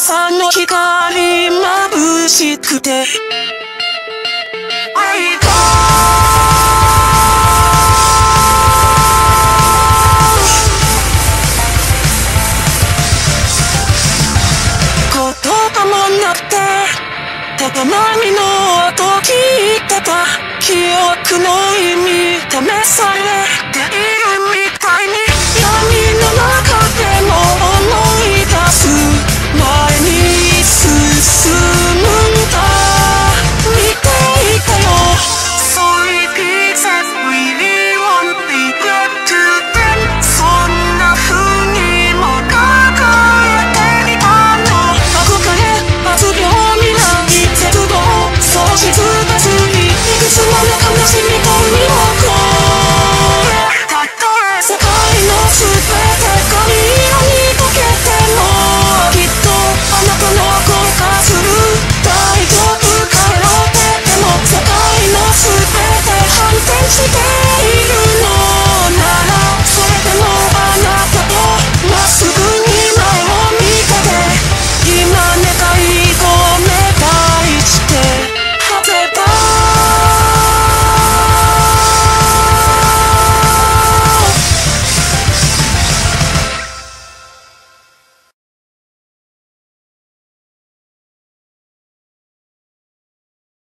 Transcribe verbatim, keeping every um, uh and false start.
朝の光眩しくて愛が言葉もなくてただ波の音聞いてた記憶の意味試されているみたいに闇の中でも